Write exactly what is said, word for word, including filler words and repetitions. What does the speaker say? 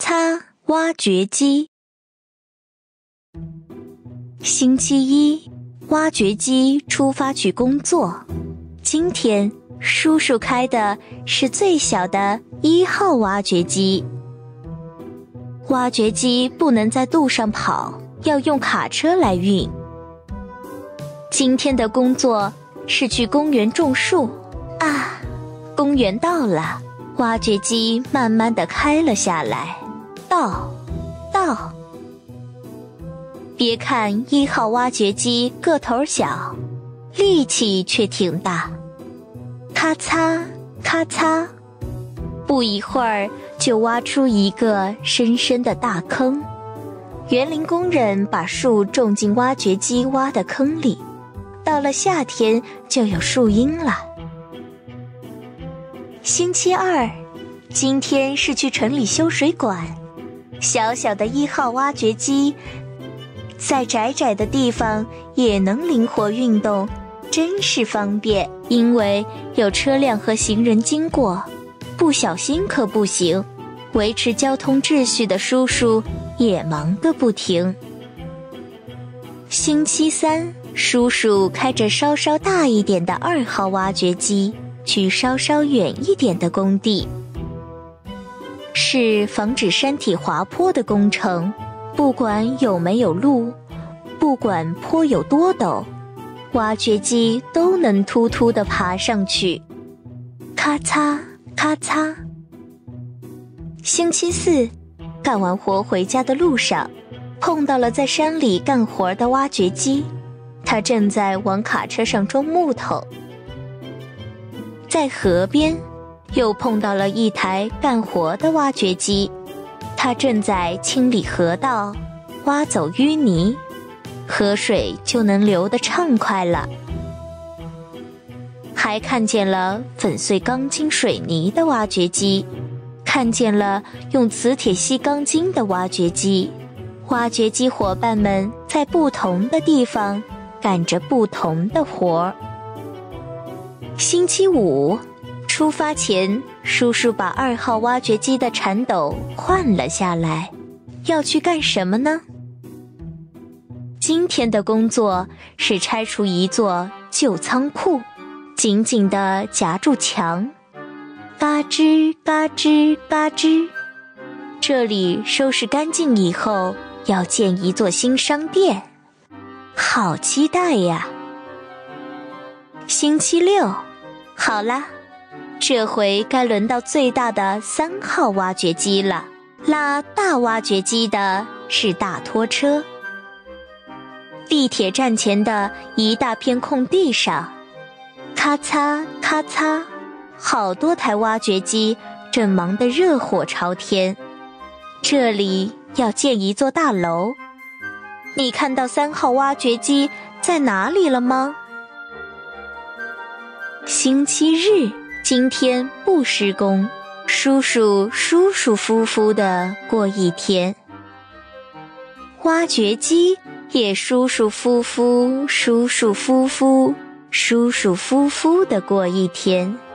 擦挖掘机。星期一，挖掘机出发去工作。今天叔叔开的是最小的一号挖掘机。挖掘机不能在路上跑，要用卡车来运。今天的工作是去公园种树。啊，公园到了，挖掘机慢慢地开了下来。到，到。别看一号挖掘机个头小，力气却挺大。咔嚓，咔嚓，不一会儿就挖出一个深深的大坑。园林工人把树种进挖掘机挖的坑里，到了夏天就有树荫了。星期二，今天是去城里修水管。小小的一号挖掘机在窄窄的地方也能灵活运动，真是方便。因为有车辆和行人经过，不小心可不行。维持交通秩序的叔叔也忙个不停。星期三，叔叔开着稍稍大一点的二号挖掘机去稍稍远一点的工地，是防止山体滑坡的工程。不管有没有路，不管坡有多陡，挖掘机都能突突地爬上去。咔嚓咔嚓。星期四，干完活回家的路上，碰到了在山里干活的挖掘机，他正在往卡车上装木头。在河边，又碰到了一台干活的挖掘机，他正在清理河道，挖走淤泥，河水就能流得畅快了。还看见了粉碎钢筋水泥的挖掘机，看见了用磁铁吸钢筋的挖掘机。挖掘机伙伴们在不同的地方干着不同的活儿。星期五，出发前，叔叔把二号挖掘机的铲斗换了下来。要去干什么呢？今天的工作是拆除一座旧仓库，紧紧地夹住墙。嘎吱嘎吱嘎吱，这里收拾干净以后，要建一座新商店，好期待呀！星期六，好啦，这回该轮到最大的三号挖掘机了。拉大挖掘机的是大拖车。地铁站前的一大片空地上，咔嚓咔嚓，好多台挖掘机正忙得热火朝天。这里要建一座大楼。你看到三号挖掘机在哪里了吗？星期日，今天不施工，叔叔舒舒服服地过一天。挖掘机也舒舒服服、舒舒服服、舒舒服服地过一天。